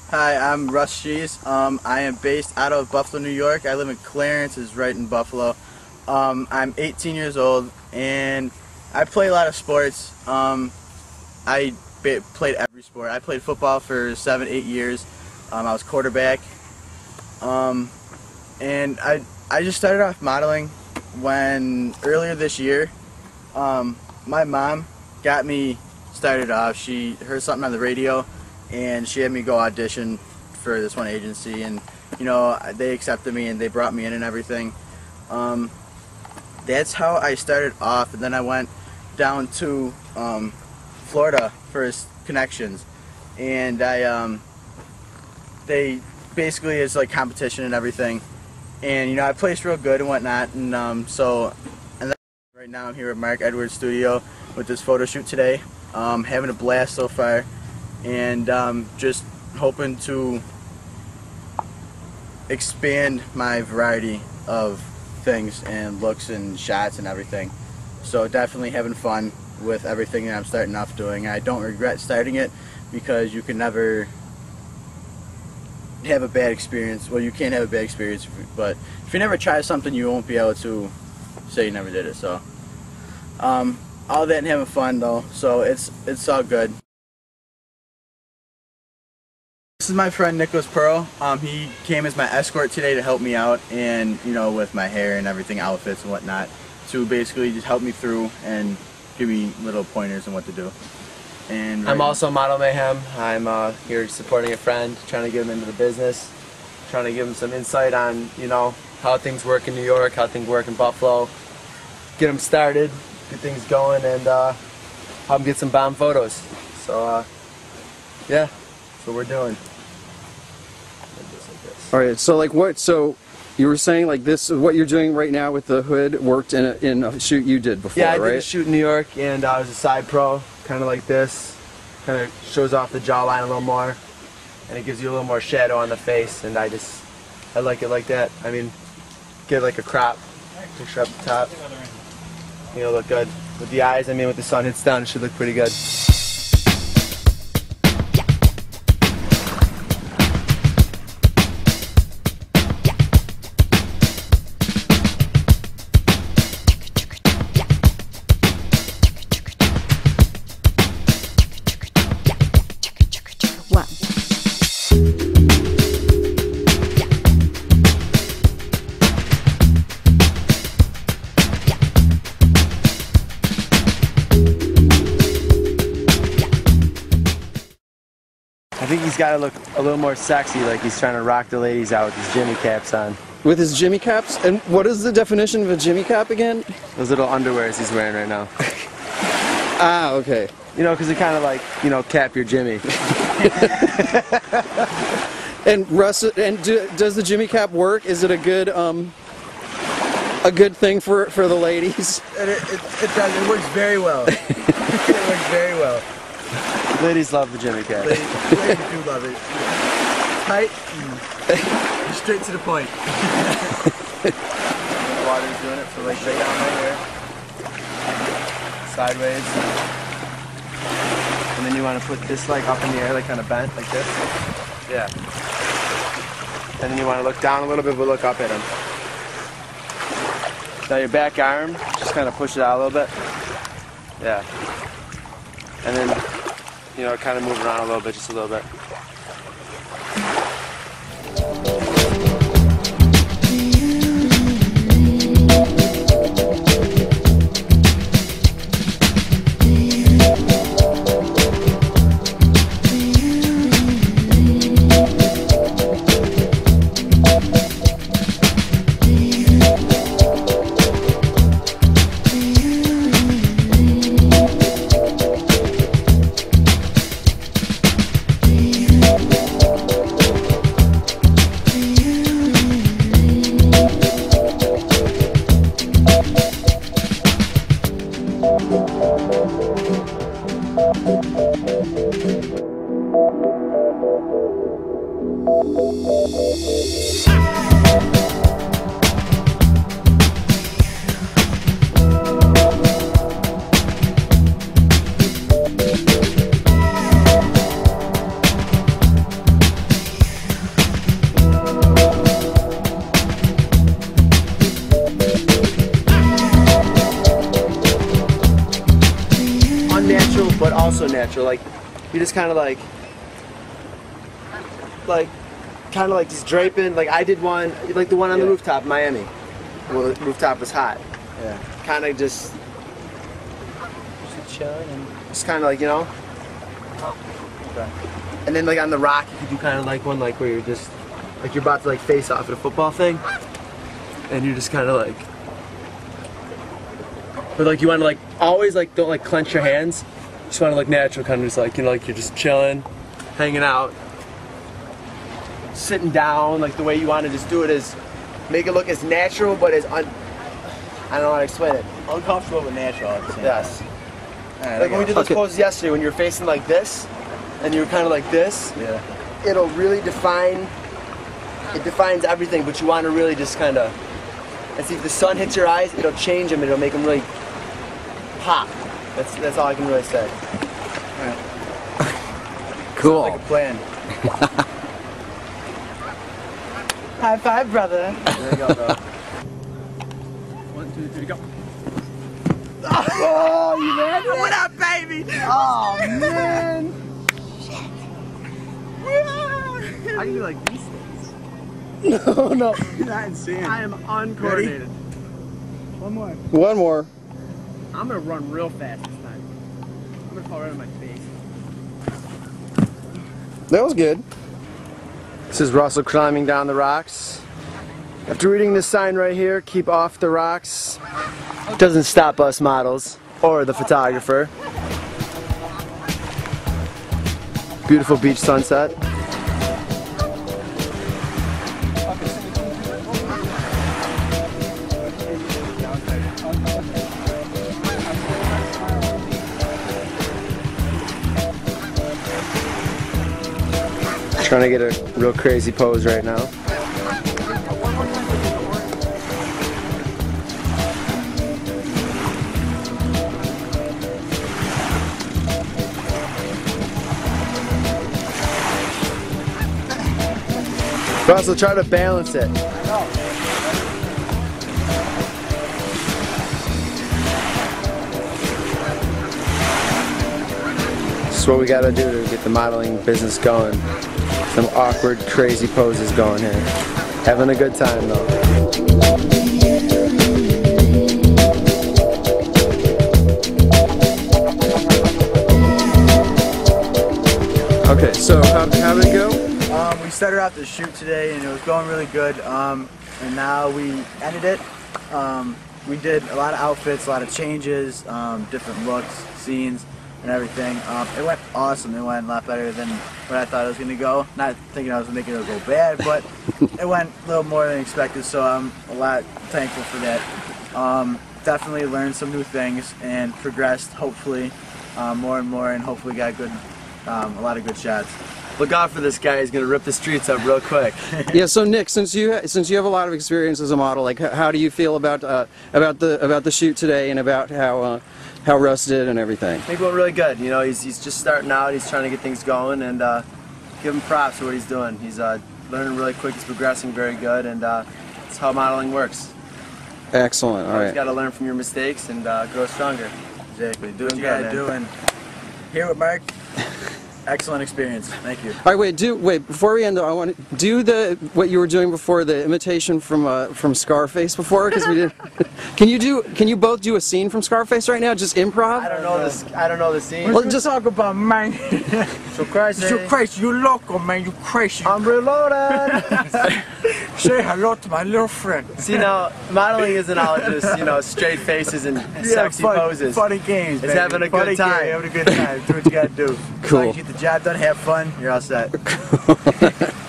Hi, I'm Russ Shees. I am based out of Buffalo, New York. I live in Clarence, is right in Buffalo. I'm 18 years old and I play a lot of sports. I played every sport. I played football for 7-8 years. I was quarterback. And I just started off modeling when earlier this year my mom got me started off. She heard something on the radio and she had me go audition for this one agency, and you know, they accepted me and they brought me in and everything. That's how I started off, and then I went down to Florida for connections, and they basically, it's like competition and everything, and you know, I placed real good and whatnot, and and then right now I'm here at Mark Edwards' studio with this photo shoot today. Having a blast so far, and just hoping to expand my variety of things and looks and shots and everything. So definitely having fun with everything that I'm starting off doing. I don't regret starting it because you can never have a bad experience. Well, you can't have a bad experience, but if you never try something, you won't be able to say you never did it. So all that and having fun though, so it's all good. This is my friend Nicholas Pearl. He came as my escort today to help me out, and you know, with my hair and everything, outfits and whatnot, to basically just help me through and give me little pointers on what to do. And I'm also Model Mayhem. I'm here supporting a friend, trying to get him into the business, trying to give him some insight on, you know, how things work in New York, how things work in Buffalo, get him started, get things going, and help him get some bomb photos. So yeah, that's what we're doing. All right, so like what? So you were saying like this, what you're doing right now with the hood worked in a shoot you did before, yeah, I right? did a shoot in New York, and I was a side pro, kind of like this. Kind of shows off the jawline a little more, and it gives you a little more shadow on the face, and I like it like that. I mean, get like a crop, picture up the top. You know, look good with the eyes. I mean, with the sun hits down, it should look pretty good. I think he's got to look a little more sexy, like he's trying to rock the ladies out with his Jimmy caps on. With his Jimmy caps? And what is the definition of a Jimmy cap again? Those little underwears he's wearing right now. Ah, okay. You know, because they kind of like, you know, cap your Jimmy. And Russ, does the Jimmy cap work? Is it a good thing for the ladies? It does. It works very well. It works very well. Ladies love the Jimmy cap. Ladies do love it. Tight and straight to the point. The water's doing it, so like straight down right here. Sideways. And then you want to put this like up in the air, like kind of bent, like this. Yeah. And then you want to look down a little bit, but look up at him. Now your back arm, just kind of push it out a little bit. Yeah. And then, you know, kind of move around a little bit, just a little bit. so natural. Like you're just kind of like just draping. Like I did one, like the one on the rooftop in Miami. Well, the rooftop was hot. Yeah. Kind of just chilling and just kind of like, you know. okay. And then like on the rock, you could do kind of like one like where you're just like you're about to like face off at a football thing, and you're just kind of like, but like you want to like always like don't like clench your hands. You just want to look natural, kind of just like, you know, like you're just chilling, hanging out, sitting down, like the way you want to just do it is make it look as natural, but as I don't know how to explain it. Uncomfortable but natural at the same Yes. time. All right, Like when we did those poses yesterday, when you're facing like this, and you're kind of like this, yeah. it'll really define, it defines everything, but you want to really just kind of, and see if the sun hits your eyes, it'll change them, it'll make them really pop. That's all I can really say. All right. Cool. Like a plan. High five, brother. There you go, bro. 1, 2, 3, go. Oh, you landed it? What up, baby? Oh, man. I can do like these things. No. You're not insane. I am uncoordinated. One more. One more. I'm gonna run real fast this time. I'm gonna fall right on my face. That was good. This is Russell climbing down the rocks. After reading this sign right here, keep off the rocks. Doesn't stop us models or the photographer. Beautiful beach sunset. Trying to get a real crazy pose right now. Russell, try to balance it. This is what we gotta do to get the modeling business going. Some awkward, crazy poses going here. Having a good time though. Okay, so how did it go? We started off the shoot today and it was going really good. And now we ended it. We did a lot of outfits, a lot of changes, different looks, scenes, and everything. It went awesome. It went a lot better than what I thought it was going to go. Not thinking I was making it go bad, but it went a little more than expected, so I'm a lot thankful for that. Definitely learned some new things and progressed, hopefully, more and more, and hopefully got good, a lot of good shots. Look out for this guy, he's gonna rip the streets up real quick. Yeah. So Nick, since you have a lot of experience as a model, like how do you feel about the shoot today and about how Russ did and everything? I think it went really good. You know, he's just starting out. He's trying to get things going, and give him props for what he's doing. He's learning really quick. He's progressing very good, and that's how modeling works. Excellent. All You right. just got to learn from your mistakes and grow stronger. Exactly. Do what you good, gotta do, and here with Mark. Excellent experience. Thank you. All right, wait. Before we end, I want to do what you were doing before, the imitation from Scarface before, because we did. Can you both do a scene from Scarface right now? Just improv. I don't know this. I don't know the scene. Well, just talk about, man. So crazy. You crazy. You loco, man. You crazy. I'm reloaded. Say hello to my little friend. See, now modeling isn't all just straight faces and sexy poses. Funny games. It's baby. having a good time. Having a good time. Do what you gotta do. Cool. As long as you get the job done, have fun. You're all set.